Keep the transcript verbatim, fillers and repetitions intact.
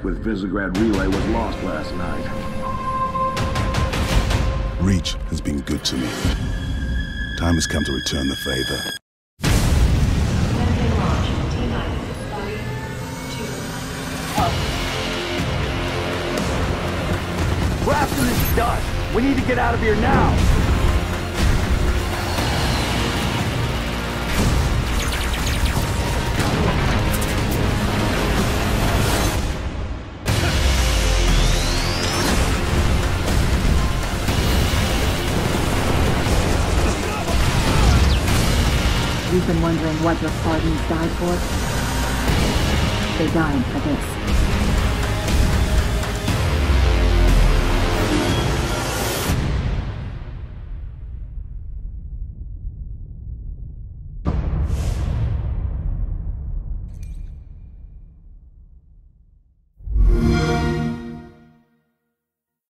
with Visegrad Relay was lost last night. Reach has been good to me. Time has come to return the favor. Landing launch. T nine. Three, two, one. We're after this dust. We need to get out of here now. You've been wondering what your Spartans died for? They died for this.